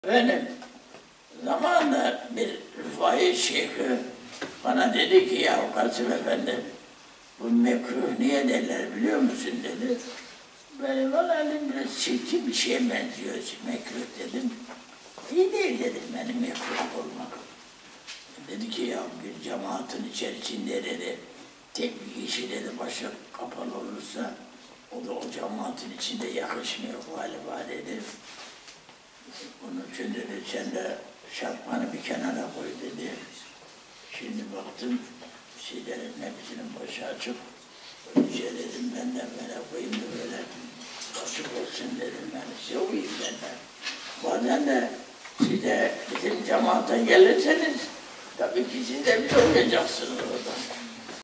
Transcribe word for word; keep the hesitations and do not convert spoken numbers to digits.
Benim zamanında bir Rıfai Şeyh'i bana dedi ki ya Kasım Efendi bu mekruh niye derler biliyor musun dedi. Böyle valla biraz çirkin bir şeye benziyor mekruh dedim. İyi değil dedim benim mekruh olmak. Dedi ki ya bir cemaatin içerisinde dedi tek bir kişi dedi başı kapalı olursa o da o cemaatin içinde yakışmıyor galiba dedi. Onun için dedi sen de şapkanı bir kenara koy dedi. Şimdi baktım şeylerin hepsinin başı açık. Önce dedim ben de böyle koyayım da böyle açık olsun dedim yani seveyim ben de. Bazen de siz de bizim cemaate gelirseniz tabii ki siz de bir olacaksınız orada.